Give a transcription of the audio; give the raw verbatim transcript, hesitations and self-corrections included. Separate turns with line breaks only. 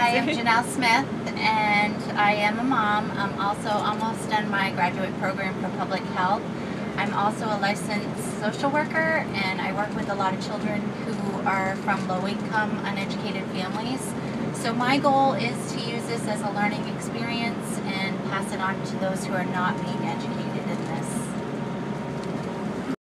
I am Janelle Smith, and I am a mom. I'm also almost done my graduate program for public health. I'm also a licensed social worker, and I work with a lot of children who are from low-income, uneducated families. So my goal is to use this as a learning experience and pass it on to those who are not being educated in this.